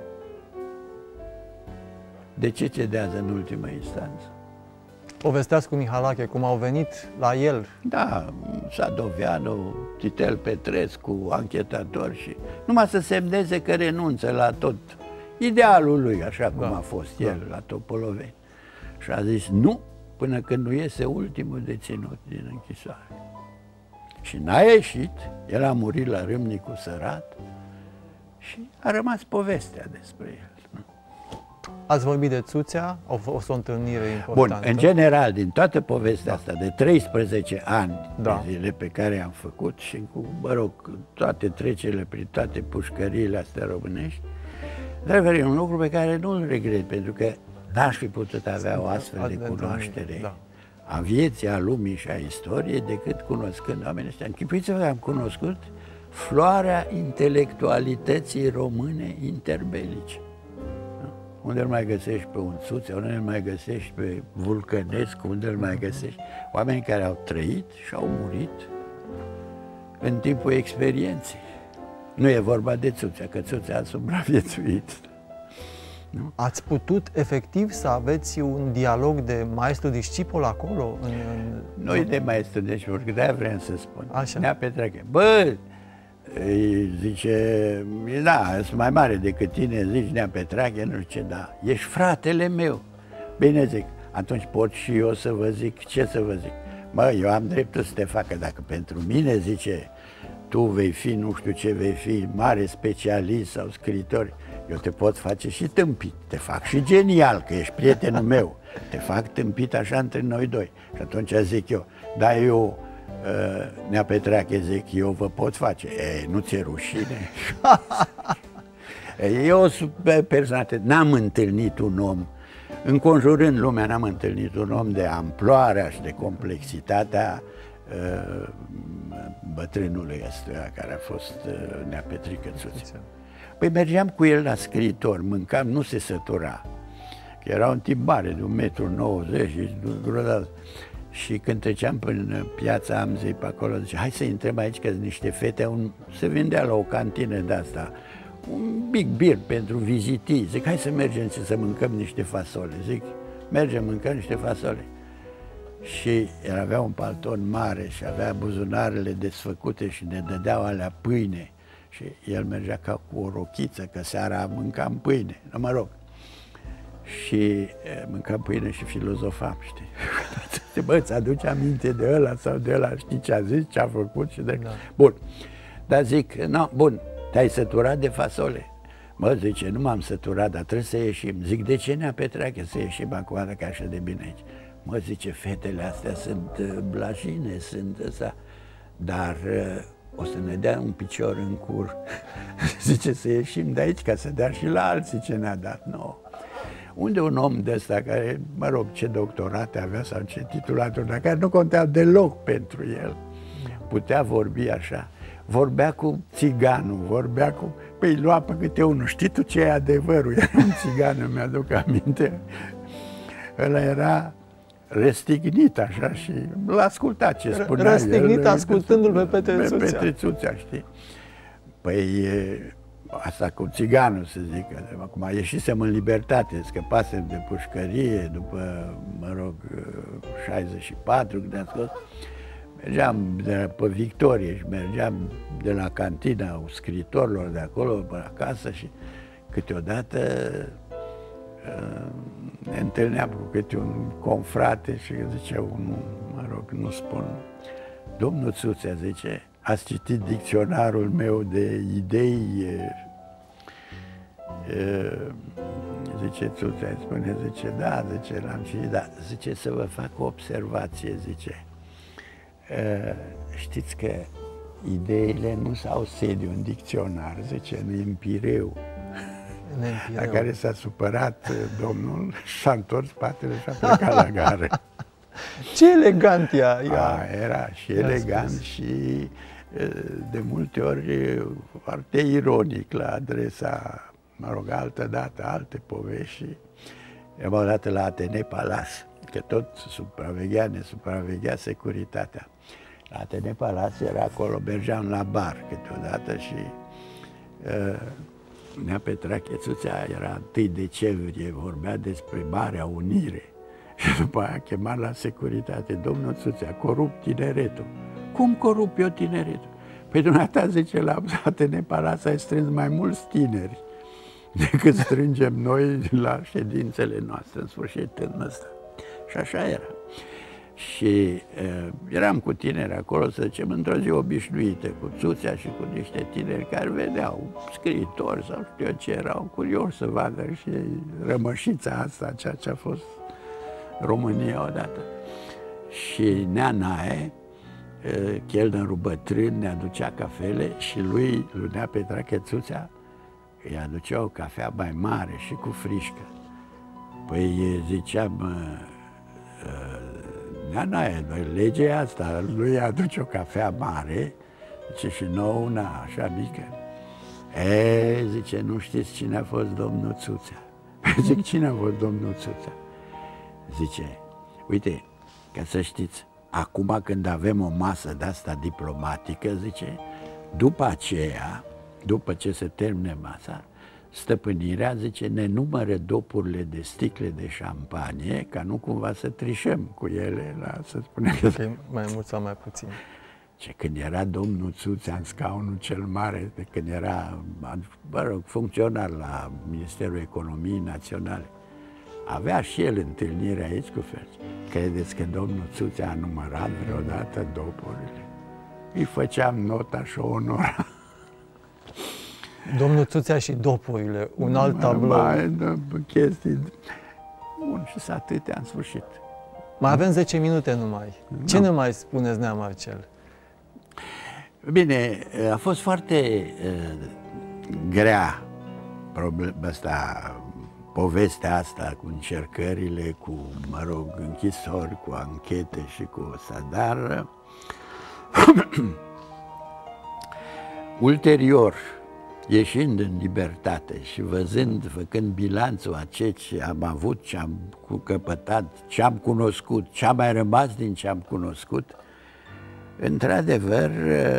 De ce cedează în ultima instanță? Povesteați cu Mihalache cum au venit la el. Da, Sadoveanu, Titel Petrescu, anchetator și numai să semneze că renunță la tot idealul lui, așa cum da. a fost da. el la Topoloveni. Și a zis nu, până când nu iese ultimul deținut din închisoare. Și n-a ieșit, el a murit la Râmnicu Sărat și a rămas povestea despre el. Ați vorbit de Țuțea, a fost o întâlnire importantă. Bun, în general, din toată povestea da. asta, de treisprezece ani da. de zile pe care am făcut și cu, mă rog, toate trecerile prin toate pușcăriile astea românești, dar e un lucru pe care nu-l regret, pentru că n-aș fi putut avea o astfel de cunoaștere da. a vieții, a lumii și a istoriei, decât cunoscând oamenii ăștia. Închipuiți-vă că am cunoscut floarea intelectualității române interbelice. Unde îl mai găsești pe un Țuțea, unde îl mai găsești pe Vulcănescu, unde îl mai găsești oameni care au trăit și au murit în timpul experienței. Nu e vorba de Țuțea, că Țuțea a supraviețuit. Nu? Ați putut efectiv să aveți un dialog de maestru-discipol acolo? În, în... Nu-i de maestru-discipol, că de-aia vreau să spun. Așa. Nea Petrache, bă, îi zice, da, sunt mai mare decât tine, zici Nea Petrache, nu știu ce, da, ești fratele meu. Bine zic, atunci pot și eu să vă zic, ce să vă zic? Mă, eu am dreptul să te facă, dacă pentru mine, zice, tu vei fi, nu știu ce vei fi, mare specialist sau scriitor, eu te pot face și tâmpit, te fac și genial, că ești prietenul meu, te fac tâmpit așa între noi doi. Și atunci zic eu, da, eu, uh, Nea Petrache, zic, eu vă pot face. E, nu ți-e rușine? Eu sunt personalitate, n-am întâlnit un om, înconjurând lumea, n-am întâlnit un om de amploarea și de complexitatea uh, bătrânului ăsta care a fost uh, Nea Petrică Țuțea. Păi mergeam cu el la scriitor, mâncam, nu se sătura. Că era un tip mare, de un metru nouăzeci și grozav. Și când treceam până piața Amzei pe acolo, zice, hai să intrăm aici, că sunt niște fete, un, se vindea la o cantină de asta, un big beer pentru vizitii. Zic, hai să mergem și să mâncăm niște fasole. Zic, mergem, mâncăm niște fasole. Și el avea un palton mare și avea buzunarele desfăcute și ne dădeau alea pâine. Și el mergea ca cu o rochiță, că seara mâncam pâine, nu mă rog. Și mâncam pâine și filozofam, știi? Bă, ți aduce aminte de ăla sau de ăla, știi ce a zis, ce a făcut și de... Da. Bun, dar zic, no, bun, te-ai săturat de fasole? Mă, zice, nu m-am săturat, dar trebuie să ieșim. Zic, de ce, Nea Petrache, să ieșim acum, dacă așa de bine aici? Mă, zice, fetele astea sunt blajine, sunt ăsta, dar... o să ne dea un picior în cur. Zice, să ieșim de aici ca să dea și la alții ce ne-a dat nouă. Unde un om de ăsta care, mă rog, ce doctorate avea sau ce titulaturi, dar care nu contea deloc pentru el, putea vorbi așa. Vorbea cu țiganul, vorbea cu... Păi lua pe câte unul, știi tu ce e adevărul? Era un țigan, îmi aduc aminte. Ăla era răstignit așa și l-a ascultat ce spunea el. Răstignit ascultându-l pe Petre Țuțea. Pe Petre Țuțea, știi? Păi asta cu țiganul, să zic, acum ieșisem în libertate, scăpasem de pușcărie după, mă rog, șaizeci și patru, când am scos. Mergeam de la, pe Victorie și mergeam de la cantina scriitorilor de acolo până acasă și câteodată ne întâlneam cu câte un confrate și zicea unul, mă rog, nu spun, domnul Țuțea, zice, ați citit dicționarul meu de idei? Zice Țuțea, spune, zice, da, zice, l-am citit, da, zice, să vă fac o observație, zice, știți că ideile nu s-au sediu în dicționar, zice, în Empireu. La care s-a supărat domnul, s-a întors spatele și a plecat la gară. Ce elegant ea! A, era și elegant și de multe ori foarte ironic la adresa, mă rog, altă dată, alte povești. Eram o dată la Atene Palace, că tot supraveghea, ne supraveghea securitatea. La Atene Palace era acolo, mergeam la bar câteodată și uh, Nea Petrache Țuțea era întâi decembrie, vorbea despre Marea Unire și după aia chemat la securitate, domnul Țuțea, corup tineretul. Cum corup eu tineretul? Păi dumneata, zice, la Atene Palace ai strâns mai mulți tineri decât strângem noi la ședințele noastre, în sfârșit, în ăsta. Și așa era. Și uh, eram cu tineri acolo, să zicem, într-o zi obișnuită, cu Țuțea și cu niște tineri care vedeau scriitori sau știu eu ce, erau curioși să vadă și rămășița asta, ceea ce a fost România odată. Și Nea Nae, uh, chelnerul bătrân, ne aducea cafele și lui, lui Nea Petrache Țuțea, îi aducea o cafea mai mare și cu frișcă. Păi ziceam, uh, Nea Nae, legea asta, lui aduce o cafea mare, zice, și nouă una așa mică. E, zice, nu știți cine a fost domnul Țuțea? Zic, cine a fost domnul Țuțea? Zice, uite, ca să știți, acum când avem o masă de-asta diplomatică, zice, după aceea, după ce se termine masa, stăpânirea, zice, ne numără dopurile de sticle de șampanie, ca nu cumva să trișăm cu ele, la, să spunem că... Okay, mai mult sau mai puțin. Ce, când era domnul Țuțea în scaunul cel mare, de când era, mă rog, funcționar la Ministerul Economiei Naționale, avea și el întâlnire aici cu Ferci. Credeți că domnul Țuțea a numărat vreodată dopurile? Îi făceam nota și o onora. Domnul Țuțea și dopurile, un alt tablou. Mai, chestii... Bun, și să atâtea în sfârșit. Mai avem zece minute numai. Ce ne mai spuneți, Nea Marcel? Bine, a fost foarte uh, grea problema asta, povestea asta cu încercările, cu, mă rog, închisori, cu anchete și cu asta, dar ulterior, ieșind în libertate și văzând, făcând bilanțul a ce am avut, ce am căpătat, ce am cunoscut, ce a mai rămas din ce am cunoscut, într-adevăr,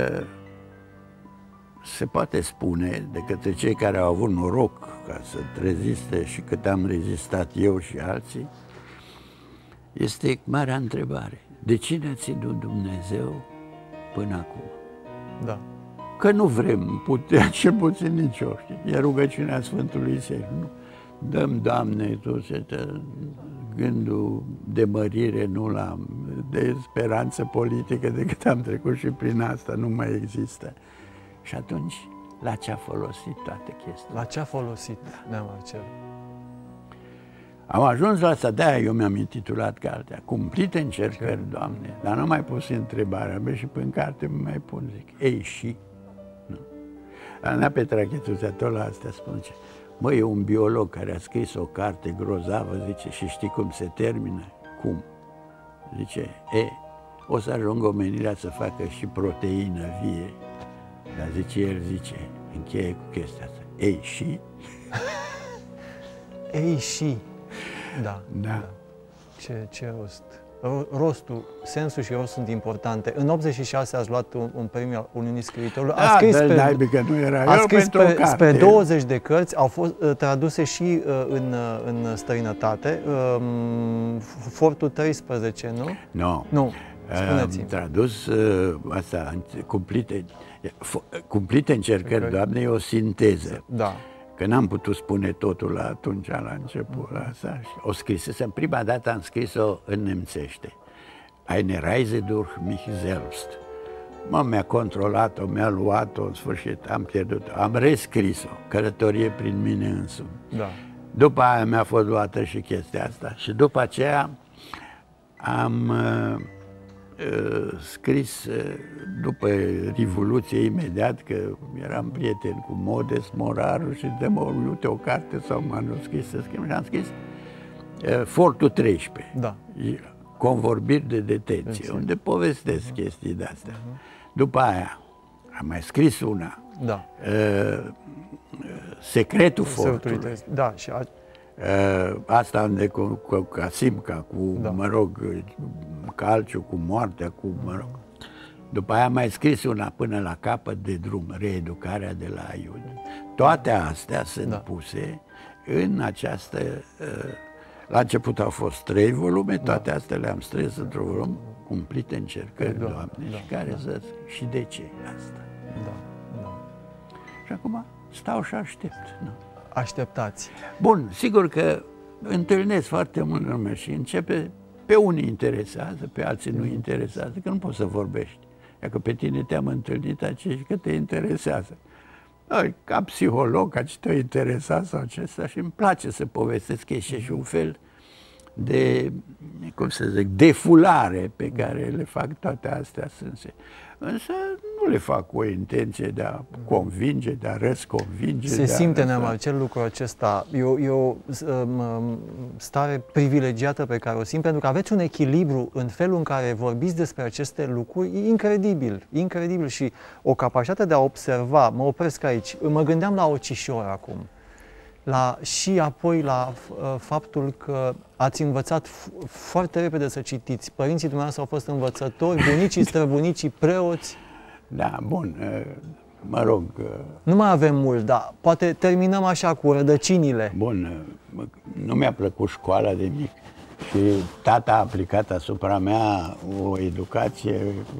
se poate spune de către cei care au avut noroc ca să reziste și cât am rezistat eu și alții, este marea întrebare. De cine a ținut Dumnezeu până acum? Da. Că nu vrem putea, cel puțin nici eu. E rugăciunea Sfântului Isai. Dăm, Doamne, tu gândul de mărire, nu la de speranță politică, decât am trecut și prin asta, nu mai există. Și atunci, la ce a folosit toate chestiile? La ce a folosit, Nea Marcel? Am ajuns la asta, de-aia eu mi-am intitulat cartea, Cumplite încercări, Doamne, dar nu mai pus întrebarea, bă, și pe în carte mă mai pun, zic, ei, și? Nu. Nea Petrache Țuțea tot la astea spune, mă, e un biolog care a scris o carte grozavă, zice, și știi cum se termină? Cum? Zice, e, o să ajungă omenirea să facă și proteină vie, dar zice, el zice, încheie cu chestia asta, ei, și? Ei, și? Da. Da. Da. Ce, ce rost. Rostul, sensul și rostul sunt importante. În optzeci și șase ați luat un, un premiu al Uniunii Scriitorilor. Da, scris pe, pe, că nu era a eu scris pentru pe, o carte. spre douăzeci de cărți, au fost uh, traduse și uh, în, uh, în străinătate. Uh, Fortul treisprezece, nu? No. Nu. Spuneți-mi. Am tradus uh, asta, cumplite, cumplite încercări, okay. Doamne, e o sinteză. Da. Că n-am putut spune totul la atunci, la început, la asta. O scrisesem, prima dată am scris-o în nemțește. Eine Reise durch mich selbst. Mă, mi-a controlat-o, mi-a luat-o, în sfârșit, am pierdut-o. Am rescris-o, călătorie prin mine însumi. Da. După aia mi-a fost luată și chestia asta. Și după aceea am uh, uh, scris, uh, după Revoluție, imediat, că eram prieten cu Modest Moraru și de mă uite o carte sau manuscris să scriu, și am scris uh, Fortul treisprezece. Da. Convorbiri de detenție, Detenție. unde povestesc uh-huh. chestii de-astea. Uh-huh. După aia am mai scris una, da. uh, Secretul Fortului. Da, și a... uh, asta unde cu, cu, cu Casimca, cu, da. mă rog, Calciu, cu moartea, cu, mă rog. După aia am mai scris una până la capăt de drum, Reeducarea de la Aiud. Toate astea sunt da. puse în această... Uh, La început au fost trei volume, toate da. astea le-am strâns într-un volum, cumplite încercări, da, Doamne, da, și care da. să... Și de ce asta? Da, da. Și acum stau și aștept. Nu? Așteptați. Bun, sigur că întâlnesc foarte mult lume și începe, pe unii interesează, pe alții nu interesează, că nu poți să vorbești. Dacă pe tine te-am întâlnit, acești că te interesează. Ca psiholog, ca ce te-a interesat sau acesta, și îmi place să povestesc, e și un fel de, cum să zic, defulare pe care le fac toate astea sânse. Însă nu le fac cu o intenție de a convinge, de a răsconvinge. Se simte, Neamarcel, lucrul acesta. E o, e o stare privilegiată pe care o simt, pentru că aveți un echilibru în felul în care vorbiți despre aceste lucruri incredibil, incredibil și o capacitate de a observa. Mă opresc aici. Mă gândeam la Ocișor acum. La, și apoi la uh, faptul că ați învățat foarte repede să citiți. Părinții dumneavoastră au fost învățători, bunicii, străbunicii, preoți. Da, bun, uh, mă rog... Uh, nu mai avem mult, dar poate terminăm așa cu rădăcinile. Bun, uh, nu mi-a plăcut școala de mic și tata a aplicat asupra mea o educație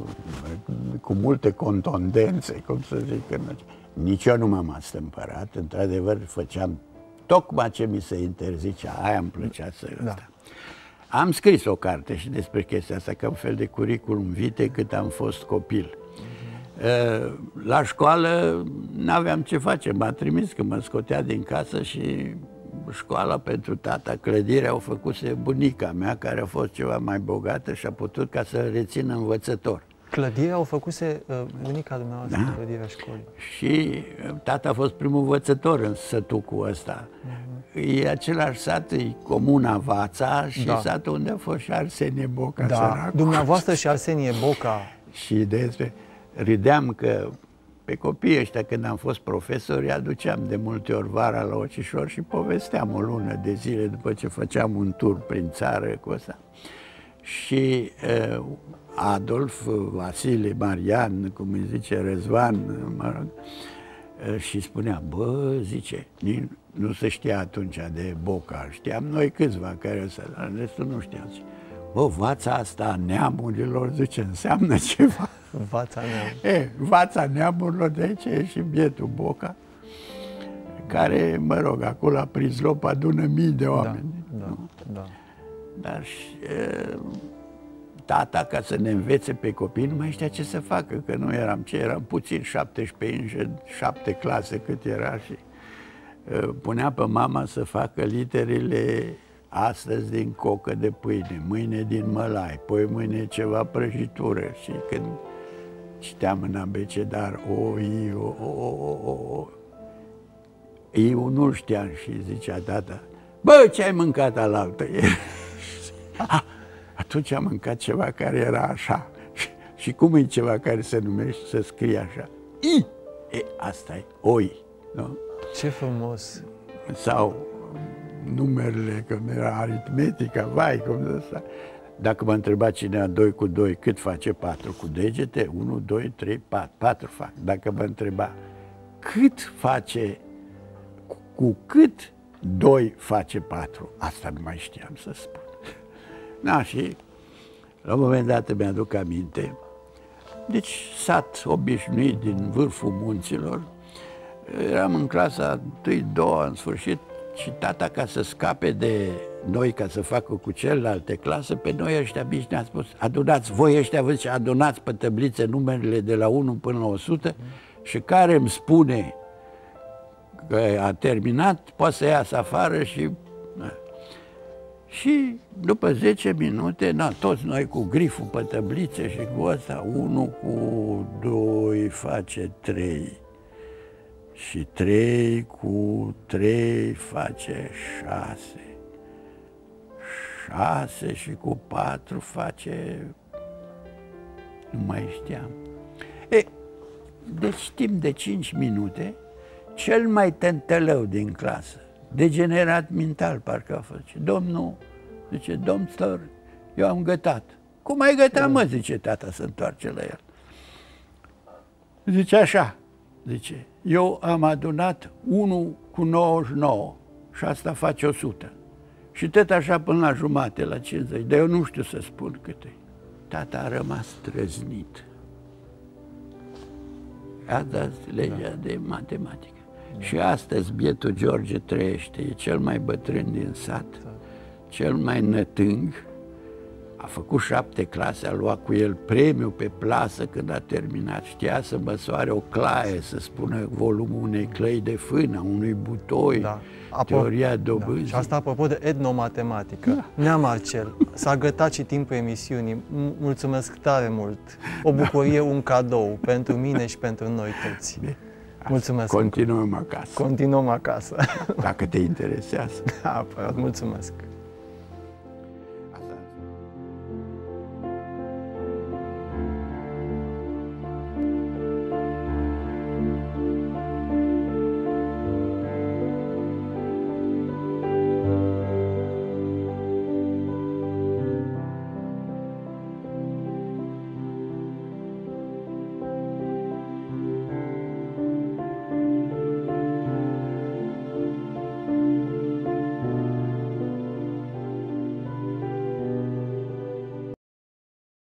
cu multe contundențe, cum să zic. Nici eu nu m-am astâmpărat, într-adevăr făceam tocmai ce mi se interzicea, aia îmi plăcea să... Da. Am scris o carte și despre chestia asta, ca un fel de curriculum vitae cât am fost copil. Uh-huh. La școală n-aveam ce face, m-a trimis că mă scotea din casă și școala pentru tata, clădirea o făcuse bunica mea, care a fost ceva mai bogată și a putut ca să rețină învățător. Clădirea o făcuse uh, bunica dumneavoastră, da? Clădirea școlii. Și tata a fost primul învățător în sătucul ăsta. Uh-huh. E același sat, e comuna Vața și da. satul unde a fost și Arsenie Boca. Da, săracul. Dumneavoastră și Arsenie Boca. Și despre... Râdeam că pe copiii ăștia, când am fost profesori, aduceam de multe ori vara la Ocișor și povesteam o lună de zile după ce făceam un tur prin țară cu ăsta. Și uh, Adolf, Vasile, Marian, cum îi zice, Răzvan, mă rog, uh, și spunea, bă, zice, nu se știa atunci de Boca, știam noi câțiva care să, dar restul nu știam. Bă, Vața asta a neamurilor, zice, înseamnă ceva. Vața neamurilor. E, Vața neamurilor, de aici e și bietul Boca, care, mă rog, acolo la Prizlop adună mii de oameni. Da, da, da. Dar și e, tata, ca să ne învețe pe copii, nu mai știa ce să facă, că nu eram ce, eram puțin, șaptesprezece, șapte clase cât era și e, punea pe mama să facă literele astăzi din cocă de pâine, mâine din mălai, poi mâine ceva prăjitură și când citeam în abecedar O, I, O, O, O, O, O, eu nu știam și zicea tata, bă, ce ai mâncat alaltă ieri? Atunci am mâncat ceva care era așa. Și cum e ceva care se numește, se scrie așa? I! E, asta e, oi. Nu? Ce frumos! Sau numerele, când era aritmetica, vai, cum de asta. Dacă mă întreba cineva doi cu doi, cât face patru cu degete? unu, doi, trei, patru. patru fac. Dacă mă întreba cât face, cu, cu cât doi face patru, asta nu mai știam să spun. Da, și La un moment dat mi-aduc aminte, deci sat obișnuit din vârful munților, eram în clasa întâi, doua, în sfârșit, și tata, ca să scape de noi, ca să facă cu celelalte clase, pe noi ăștia mici ne-a spus, adunați, voi ăștia vă zice, adunați pe tăblițe numerele de la unu până la o sută și care îmi spune că a terminat, poate să iasă afară și... Și după zece minute, na, toți noi cu griful pe tăblițe și cu ăsta, unu cu doi face trei. Și trei cu trei face șase. Șase și cu patru face... Nu mai știam. E, deci timp de cinci minute, cel mai tântălău din clasă, degenerat mental, parcă a fost. Domnul, zice, domn Slor, eu am gătat. Cum ai gătat, mă, zice tata, să întoarce la el. Zice așa, zice, eu am adunat unu cu nouăzeci și nouă și asta face o sută. Și tot așa până la jumate, la cincizeci, dar eu nu știu să spun cât e. Tata a rămas trăznit. Asta e legea da. de matematică. Da. Și astăzi bietul George trăiește, e cel mai bătrân din sat, da. cel mai nătâng, a făcut șapte clase, a luat cu el premiu pe plasă când a terminat, știa să măsoare o claie, să spună volumul unei clăi de fân, a unui butoi, da. teoria dobânzii. Da. Și asta apropo de etnomatematică. Da. Nea Marcel, s-a gătat și timpul emisiunii, mulțumesc tare mult, o bucurie, da. un cadou pentru mine și pentru noi toți. Bine. Mulțumesc. Continuăm acasă. Continuăm acasă. Dacă te interesează. Da, mulțumesc.